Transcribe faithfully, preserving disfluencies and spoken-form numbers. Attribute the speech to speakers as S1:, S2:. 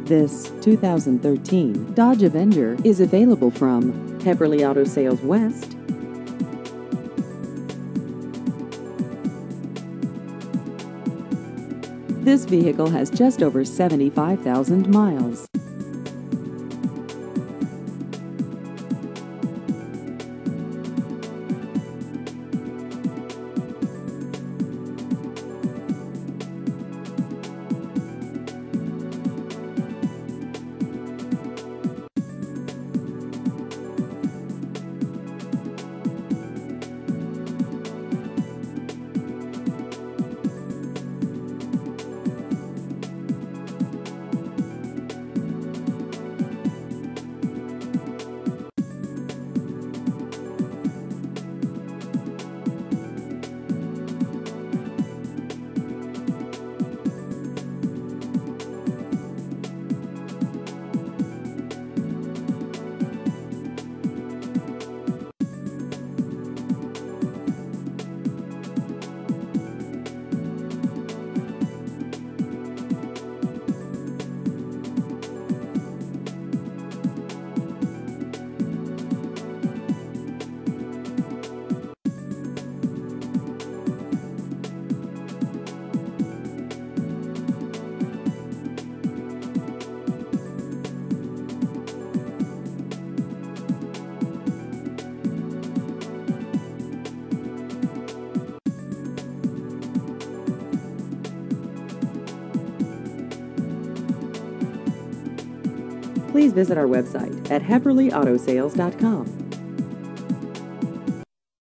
S1: This two thousand thirteen Dodge Avenger is available from Pepperly Auto Sales West. This vehicle has just over seventy-five thousand miles. Please visit our website at Pepperly Auto Sales dot com.